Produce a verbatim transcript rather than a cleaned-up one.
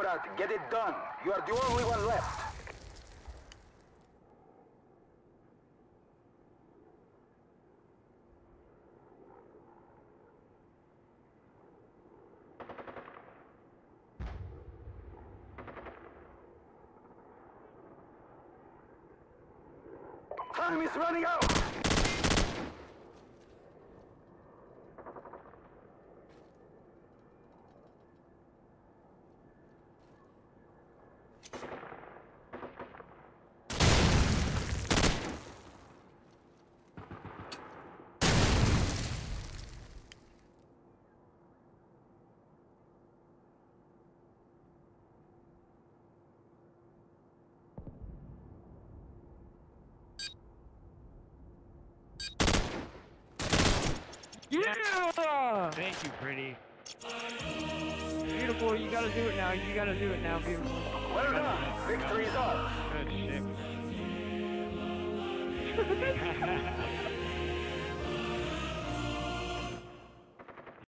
contract. Get it done. You are the only one left. Time is running out! Yeah! Thank you, pretty. Beautiful, you gotta do it now. You gotta do it now, beautiful. Well done. Victory is ours. Good shit.